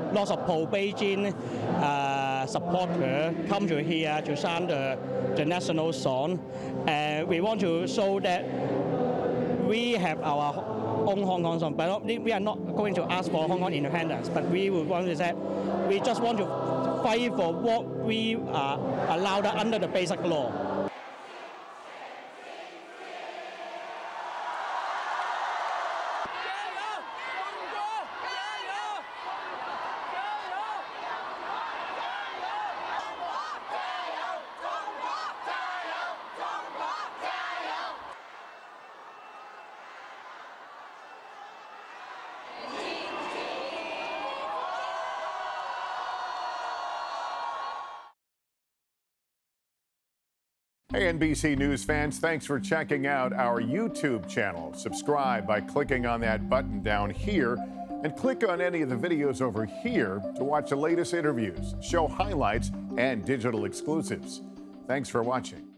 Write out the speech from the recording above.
lots of pro-Beijing supporters come to here to chant the national song. And we want to show that we have our own Hong Kong song, but we are not going to ask for Hong Kong independence, but we would want to say we just want to fight for what we are allowed under the basic law. Hey, NBC News fans, thanks for checking out our YouTube channel. Subscribe by clicking on that button down here and click on any of the videos over here to watch the latest interviews, show highlights, and digital exclusives. Thanks for watching.